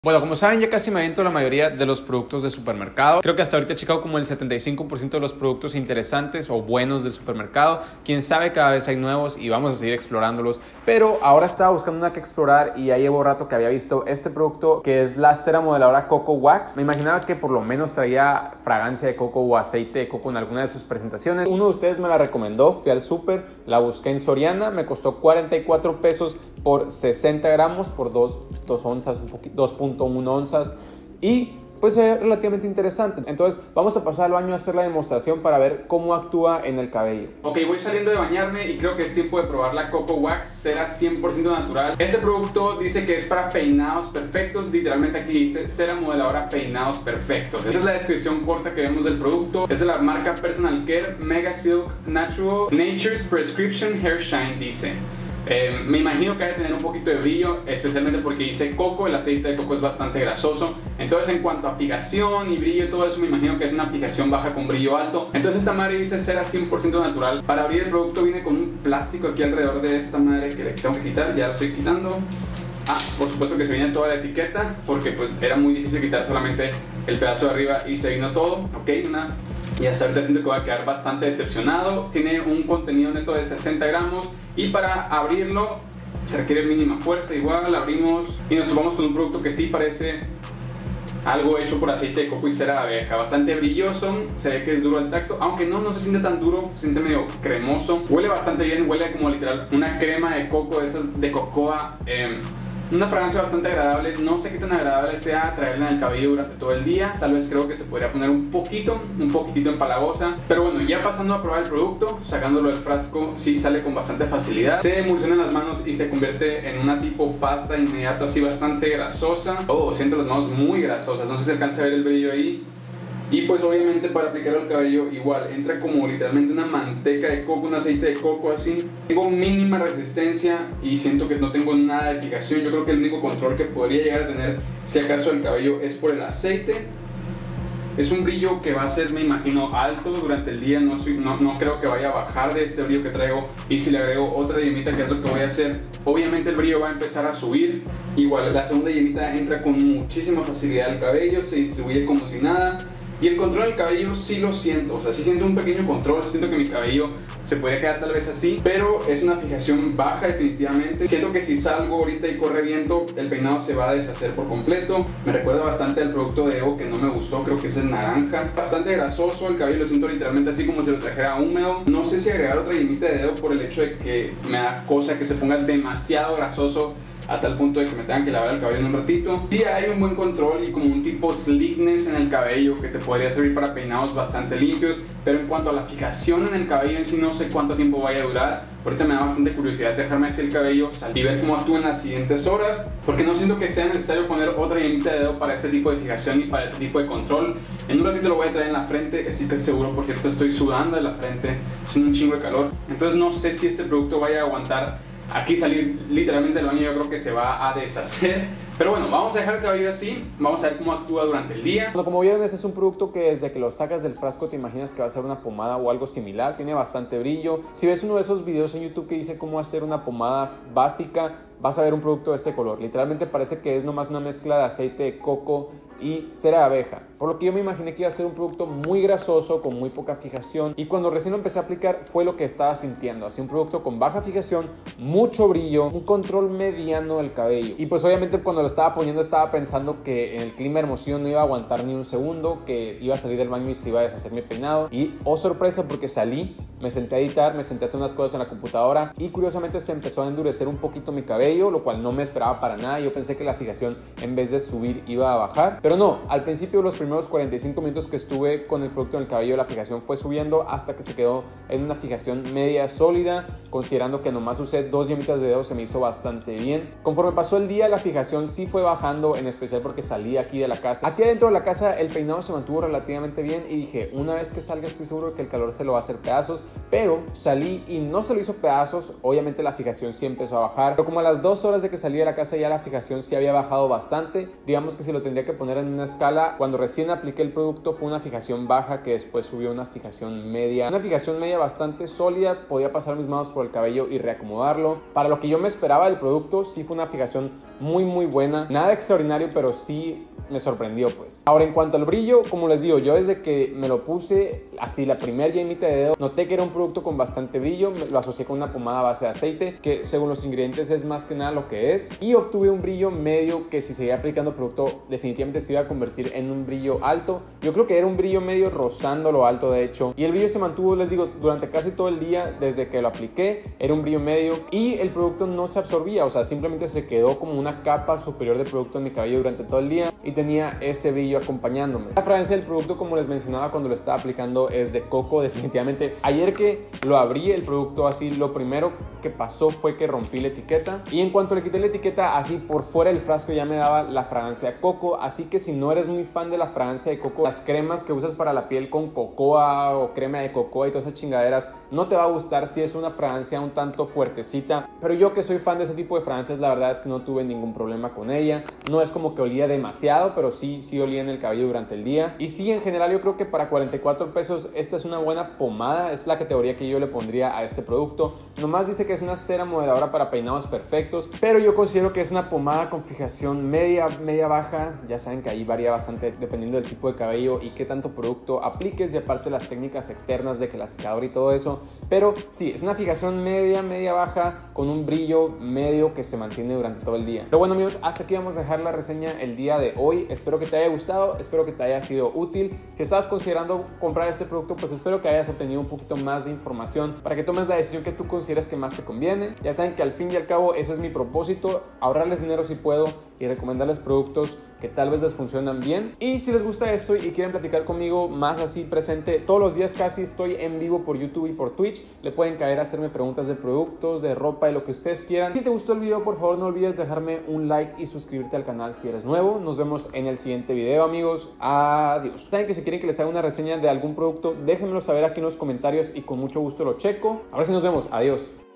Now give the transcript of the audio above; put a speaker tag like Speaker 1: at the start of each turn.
Speaker 1: Bueno, como saben, ya casi me aviento la mayoría de los productos de supermercado. Creo que hasta ahorita he checado como el 75% de los productos interesantes o buenos del supermercado. Quién sabe, cada vez hay nuevos y vamos a seguir explorándolos. Pero ahora estaba buscando una que explorar y ya llevo rato que había visto este producto, que es la cera modeladora Coco Wax. Me imaginaba que por lo menos traía fragancia de coco o aceite de coco en alguna de sus presentaciones. Uno de ustedes me la recomendó, fui al súper, la busqué en Soriana, me costó 44 pesos por 60 gramos, por 2 onzas, 2.1 onzas, y pues es relativamente interesante. Entonces vamos a pasar al baño a hacer la demostración para ver cómo actúa en el cabello. Ok, voy saliendo de bañarme y creo que es tiempo de probar la Coco Wax, cera 100% natural. Este producto dice que es para peinados perfectos, literalmente aquí dice cera modeladora peinados perfectos. Esa es la descripción corta que vemos del producto. Es de la marca Personal Care Mega Silk Natural Nature's Prescription Hair Shine, dice. Me imagino que hay que tener un poquito de brillo, especialmente porque dice coco, el aceite de coco es bastante grasoso. Entonces en cuanto a fijación y brillo y todo eso, me imagino que es una fijación baja con brillo alto. Entonces esta madre dice cera 100% natural. Para abrir el producto viene con un plástico aquí alrededor de esta madre que le tengo que quitar, ya lo estoy quitando. Por supuesto que se viene toda la etiqueta, porque pues era muy difícil quitar solamente el pedazo de arriba y se vino todo. Ok, y hasta ahorita siento que va a quedar bastante decepcionado. Tiene un contenido neto de 60 gramos y para abrirlo se requiere mínima fuerza. Igual abrimos y nos topamos con un producto que sí parece algo hecho por aceite de coco y cera de abeja. Bastante brilloso, se ve que es duro al tacto, aunque no se siente tan duro, se siente medio cremoso. Huele bastante bien, huele como literal una crema de coco, esas de cocoa. Una fragancia bastante agradable. No sé qué tan agradable sea traerla en el cabello durante todo el día. Tal vez creo que se podría poner un poquitito empalagosa. Pero bueno, ya pasando a probar el producto, sacándolo del frasco, sí sale con bastante facilidad. Se emulsiona en las manos y se convierte en una tipo pasta inmediata, así bastante grasosa. Siento las manos muy grasosas, no sé si se alcanza a ver el brillo ahí. Y pues obviamente para aplicarlo al cabello igual, entra como literalmente una manteca de coco, un aceite de coco así. Tengo mínima resistencia y siento que no tengo nada de fijación. Yo creo que el único control que podría llegar a tener, si acaso, el cabello es por el aceite. Es un brillo que va a ser, me imagino, alto durante el día. No creo que vaya a bajar de este brillo que traigo. Y si le agrego otra yemita, que es lo que voy a hacer, obviamente el brillo va a empezar a subir. Igual la segunda yemita entra con muchísima facilidad al cabello, se distribuye como si nada. Y el control del cabello sí lo siento, o sea, sí siento un pequeño control, siento que mi cabello se puede quedar tal vez así, pero es una fijación baja definitivamente. Siento que si salgo ahorita y corre viento, el peinado se va a deshacer por completo. Me recuerda bastante al producto de Evo que no me gustó, creo que es el naranja. Bastante grasoso, el cabello lo siento literalmente así como si lo trajera húmedo. No sé si agregar otra yemita de dedo por el hecho de que me da cosa que se ponga demasiado grasoso a tal punto de que me tengan que lavar el cabello en un ratito. Sí hay un buen control y como un tipo slickness en el cabello que te podría servir para peinados bastante limpios, pero en cuanto a la fijación en el cabello en sí no sé cuánto tiempo vaya a durar. Ahorita me da bastante curiosidad dejarme así el cabello y ver cómo actúa en las siguientes horas, porque no siento que sea necesario poner otra yemita de dedo para ese tipo de fijación y para ese tipo de control. En un ratito lo voy a traer en la frente, estoy casi seguro, por cierto estoy sudando de la frente, haciendo un chingo de calor, entonces no sé si este producto vaya a aguantar aquí salir literalmente del baño. Yo creo que se va a deshacer. Pero bueno, vamos a dejar el cabello así. Vamos a ver cómo actúa durante el día. Bueno, como vieron, este es un producto que desde que lo sacas del frasco te imaginas que va a ser una pomada o algo similar. Tiene bastante brillo. Si ves uno de esos videos en YouTube que dice cómo hacer una pomada básica, vas a ver un producto de este color. Literalmente parece que es nomás una mezcla de aceite de coco y cera de abeja. Por lo que yo me imaginé que iba a ser un producto muy grasoso, con muy poca fijación. Y cuando recién lo empecé a aplicar fue lo que estaba sintiendo. Así un producto con baja fijación, mucho brillo, un control mediano del cabello. Y pues obviamente cuando lo estaba poniendo estaba pensando que en el clima Hermosillo no iba a aguantar ni un segundo, que iba a salir del baño y se iba a deshacer mi peinado. Y oh sorpresa, porque salí, me senté a editar, me senté a hacer unas cosas en la computadora y curiosamente se empezó a endurecer un poquito mi cabello, lo cual no me esperaba para nada. Yo pensé que la fijación en vez de subir iba a bajar, pero no. Al principio, los primeros 45 minutos que estuve con el producto en el cabello, la fijación fue subiendo hasta que se quedó en una fijación media sólida. Considerando que nomás usé 2 yemitas de dedo, se me hizo bastante bien. Conforme pasó el día, la fijación sí fue bajando, en especial porque salí aquí de la casa. Aquí adentro de la casa el peinado se mantuvo relativamente bien y dije, una vez que salga estoy seguro que el calor se lo va a hacer pedazos. Pero salí y no se lo hizo pedazos. Obviamente la fijación sí empezó a bajar, pero como a las 2 horas de que salí de la casa ya la fijación sí había bajado bastante. Digamos que si lo tendría que poner en una escala. Cuando recién apliqué el producto fue una fijación baja que después subió a una fijación media. Una fijación media bastante sólida, podía pasar mis manos por el cabello y reacomodarlo. Para lo que yo me esperaba del producto, sí fue una fijación muy buena. Nada extraordinario, pero sí me sorprendió pues. Ahora, en cuanto al brillo, como les digo, yo desde que me lo puse así la primera yemita de dedo, noté que era un producto con bastante brillo. Lo asocié con una pomada a base de aceite, que según los ingredientes es más que nada lo que es, y obtuve un brillo medio que si seguía aplicando el producto definitivamente se iba a convertir en un brillo alto. Yo creo que era un brillo medio rozando lo alto de hecho, y el brillo se mantuvo, les digo, durante casi todo el día desde que lo apliqué. Era un brillo medio y el producto no se absorbía, o sea, simplemente se quedó como una capa superior de producto en mi cabello durante todo el día y tenía ese brillo acompañándome. La fragancia del producto, como les mencionaba cuando lo estaba aplicando, es de coco definitivamente. Ayer que lo abrí el producto así, lo primero que pasó fue que rompí la etiqueta, y en cuanto le quité la etiqueta, así por fuera del frasco ya me daba la fragancia de coco. Así que si no eres muy fan de la fragancia de coco, las cremas que usas para la piel con cocoa o crema de cocoa y todas esas chingaderas, no te va a gustar si es una fragancia un tanto fuertecita. Pero yo que soy fan de ese tipo de fragancias, la verdad es que no tuve ningún problema con ella. No es como que olía demasiado, pero sí olía en el cabello durante el día. Y sí, en general yo creo que para 44 pesos esta es una buena pomada, es la categoría que yo le pondría a este producto. Nomás dice que es una cera modeladora para peinados perfectos, pero yo considero que es una pomada con fijación media baja. Ya saben que ahí varía bastante dependiendo del tipo de cabello y qué tanto producto apliques, y aparte las técnicas externas de que la secadora y todo eso. Pero sí, es una fijación media baja con un brillo medio que se mantiene durante todo el día. Pero bueno amigos, hasta aquí vamos a dejar la reseña el día de hoy. Espero que te haya gustado, espero que te haya sido útil. Si estabas considerando comprar este producto, pues espero que hayas obtenido un poquito más de información para que tomes la decisión que tú consideres que más te conviene. Ya saben que al fin y al cabo ese es mi propósito, ahorrarles dinero si puedo y recomendarles productos que tal vez les funcionan bien. Y si les gusta esto y quieren platicar conmigo más así presente, todos los días casi estoy en vivo por YouTube y por Twitch. Le pueden caer a hacerme preguntas de productos, de ropa, de lo que ustedes quieran. Si te gustó el video, por favor no olvides dejarme un like y suscribirte al canal si eres nuevo. Nos vemos en el siguiente video amigos. Adiós. Saben que si quieren que les haga una reseña de algún producto, déjenmelo saber aquí en los comentarios y con mucho gusto lo checo. Ahora sí nos vemos. Adiós.